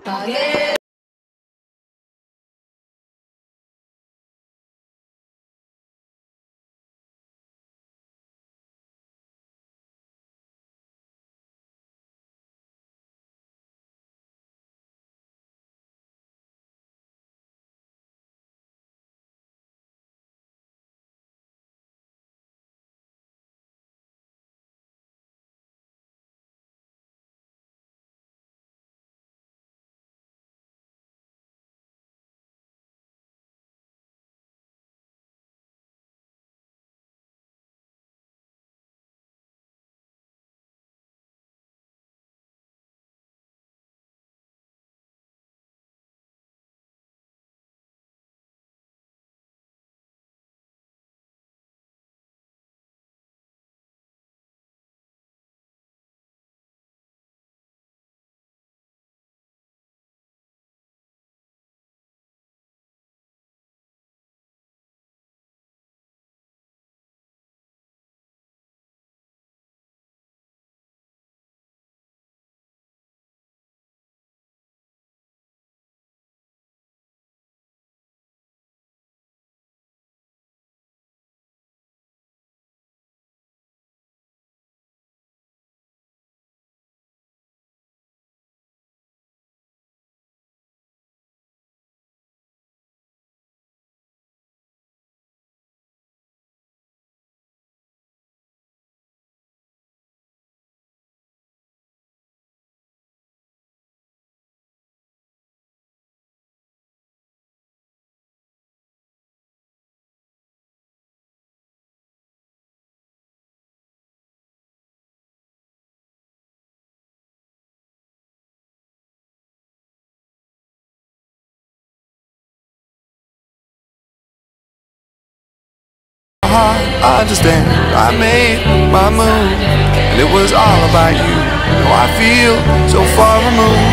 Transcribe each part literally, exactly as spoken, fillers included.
I understand, I made my move, and it was all about you. Now I feel so far removed.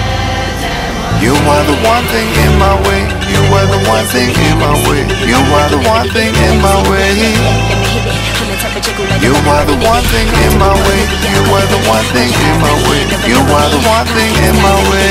You were the one thing in my way. You were the one thing in my way. You were the one thing in my way. You were the one thing in my way. You were the one thing in my way. You were the one thing in my way.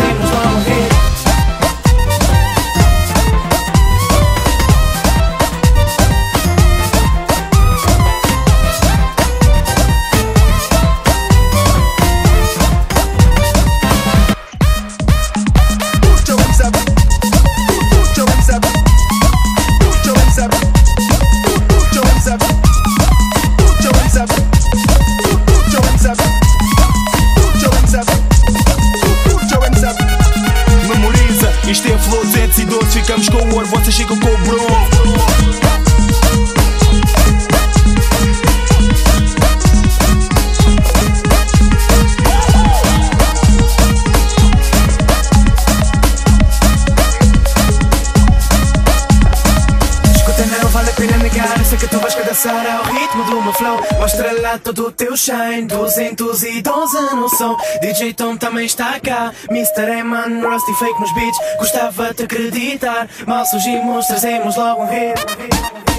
trazemos logo um hit. Memoriza, isto é flow duzentos e doze. Ficamos com o ouro, vocês ficam com o bronze. Vale a pena negar, sei que tu vais cadastrar ao ritmo do meu flow. Mostra lá todo o teu shine, duzentos e doze no som. D J Tom também está cá, mister Eman, Rusty Fake nos beats. Gostava de acreditar, mal surgimos, trazemos logo um hit.